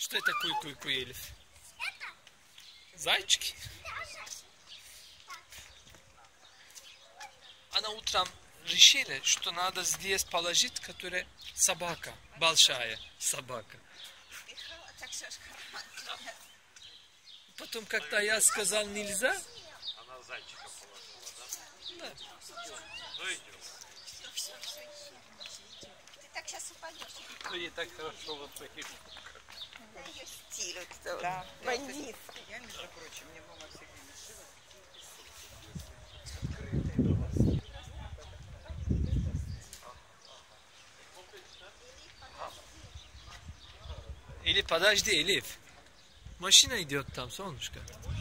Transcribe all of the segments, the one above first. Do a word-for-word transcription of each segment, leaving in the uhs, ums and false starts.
Что это куй-куй-куй, Элиф? Зайчики? Она утром решила, что надо здесь положить, которая собака, большая собака. Потом, когда я сказал нельзя, она зайчика положила, да? Да. Ну идем. Ты так сейчас упадешь. Ну ей так хорошо вот таких. Это ее стиль, кто Да. бандит. Я, между прочим, мне мама всегда нашила Элиф, подожди, Элиф. Машина идет там, солнышко.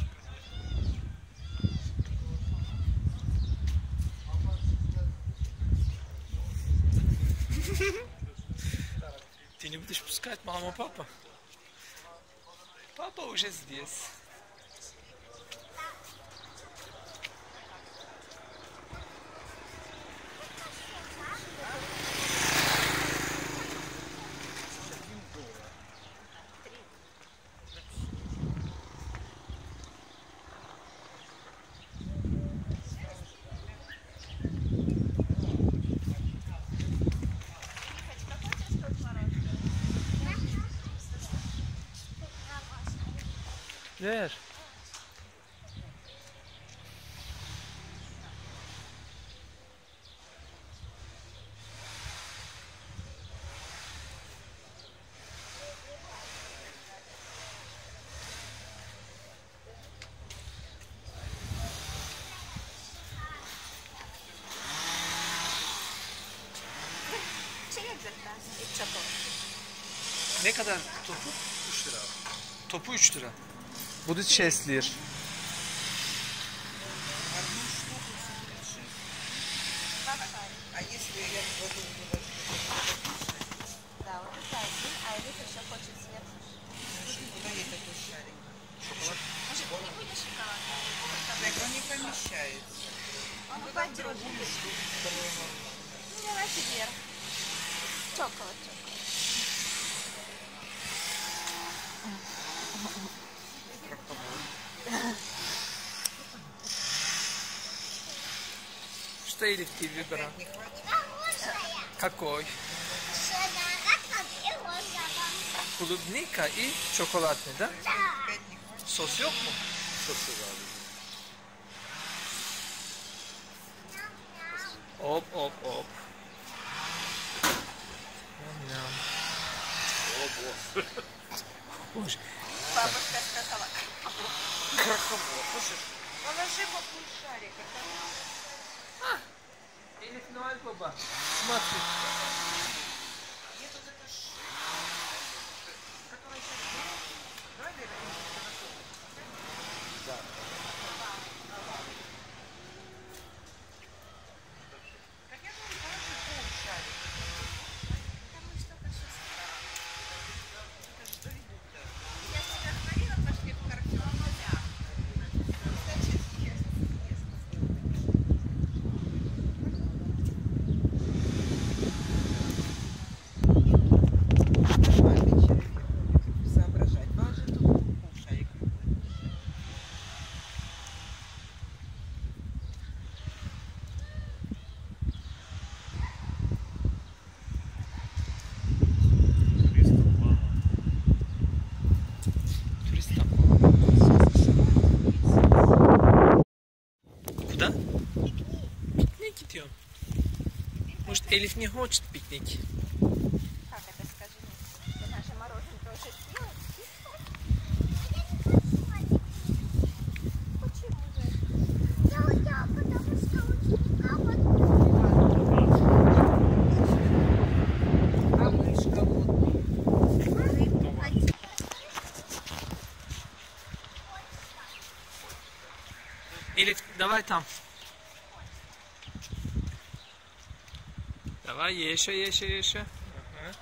Ты не будешь пускать маму, папа? Папа уже здесь. Ver. Ne kadar topu? üç lira. Topu üç lira. Bu da шесть лир. А если я кладу небольшой, Да, вот это один, а Элиф еще хочет сверху. куда есть такой шарик? Шоколад. Может, не будешь шоколад? Так он не помещается. Он упадет. Ну, давайте вверх. Чоколад, чоколад. Что, Элиф, ты выбрал? Не хватит? Какой? Клубника и шоколадный, да? Пять не хватит. Сос yok mu? Sosu var. Оп, оп, оп. Ням-ням. О, Боже. Бабушка сказала. Крохобор. Слушай, положи вокруг шарика. Элиф, Noel Baba. Смотри. Нет, вот это ш... Которая сейчас была. Давай, наверное, да. как я говорю, положи пол шарика. Там мы что-то сейчас... Это же доведут-то. Я тебя говорила, пошли в картину. Значит, я сейчас нормальный человек. Соображать. Положи тут пол шарика. Туристов мало. Туристам. Куда? Пикник идем. Может, Элиф не хочет пикник? Как это, скажи мне? Ты наше мороженка уже съела? Почему же? Я, я, потому что у тебя А мышка вот. Элиф, давай там. Давай, еще, еще, еще. Ага.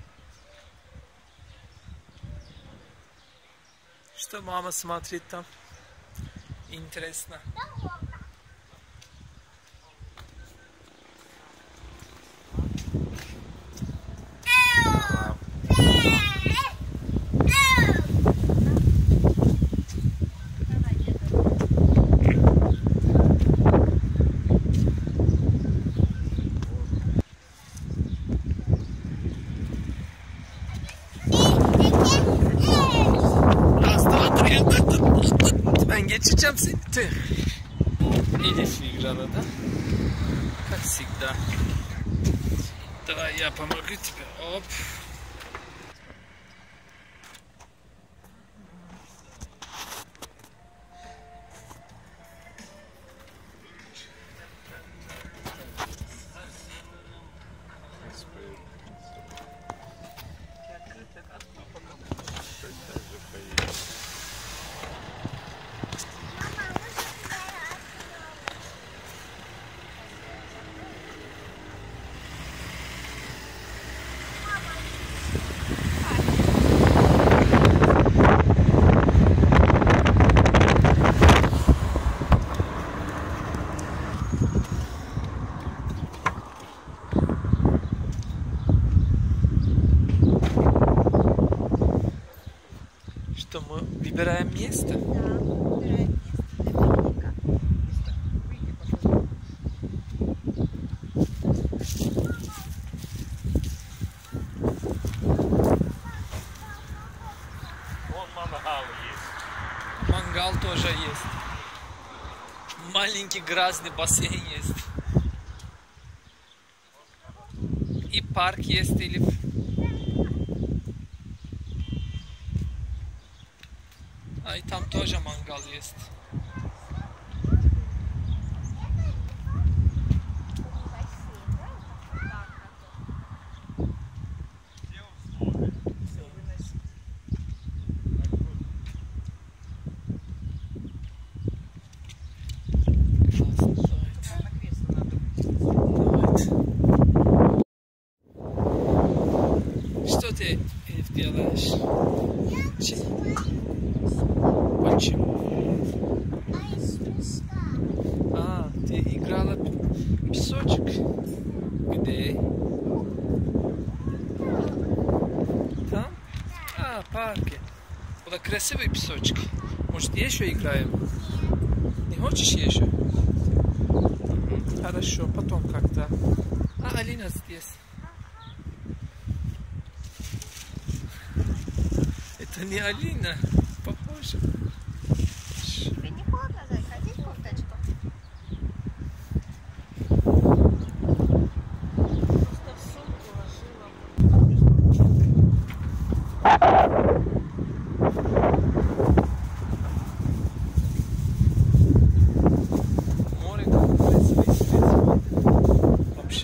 Что мама смотрит там? Интересно. Ben geçeceğim seni. Tüh. Elif играла, да? Как всегда. Давай я помогу тебе. Оп. Что мы выбираем место? Да, выбираем место для пикника. Выйди, пожалуйста. Вон мангал есть. Мангал тоже есть. Маленький грязный бассейн есть. И парк есть, или... А и там тоже мангал есть. Все, выноси. Классно, давайте. На кресло надо выйти. Давайте. Что ты, Эльф, делаешь? Че- Почему? А, ты играла в песочек? Где? Там? А, в парке. Было красивый песочек. Может, еще играем? Не хочешь еще? Мгм, хорошо, потом как-то. А, Алина здесь. Это не Алина. Похоже. Тебе не холодно, зайка? Одеть кофточку? Просто в сумку ложила. Море как красивый свет. Вообще.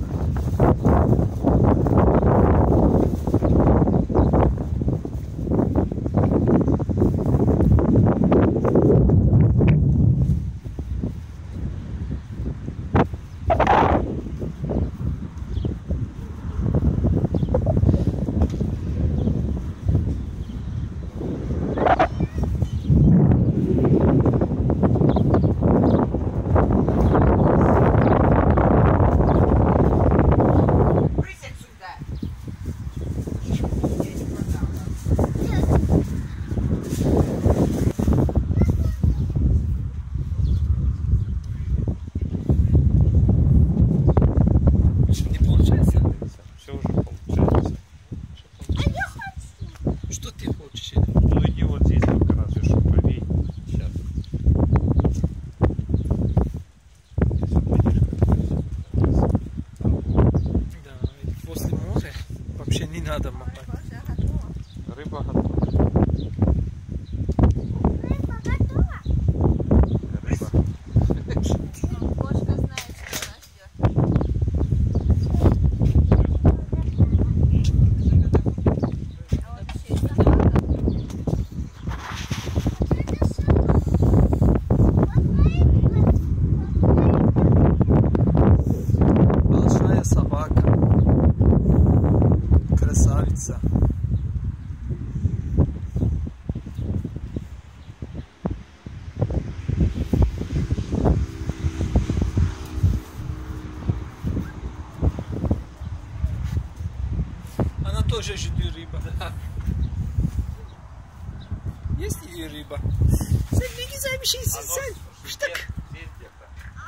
Присядь сюда. Я не продам. Не получается? Все уже получается. Что ты хочешь? Эльф? Ну иди вот здесь вот разве что повей. Сейчас. Если пойдешь как-то. Да, ведь после моря вообще не надо мотать. Рыба уже готова. Рыба готова. Рыба готова? Рыба. Кошка знает, что нас ждет. А вот еще и собака. тоже жду рыба. Да. Есть и рыба. Сальники замешайся, саль. Штык. Здесь где-то.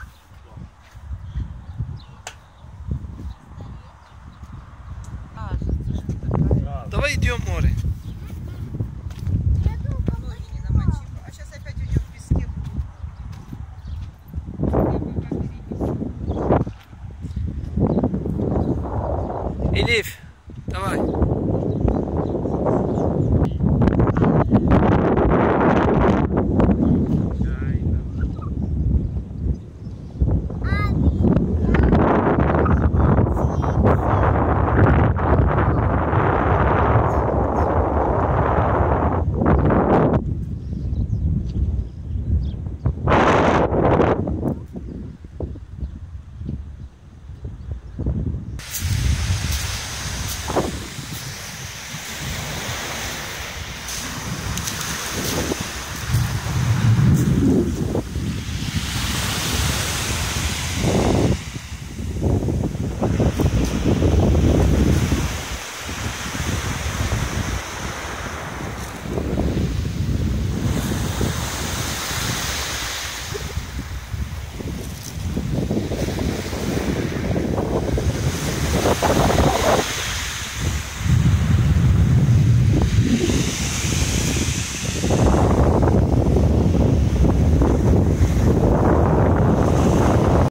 А, что Давай идем в море. ноги не намочила. А сейчас опять уйдем в песке. Elif.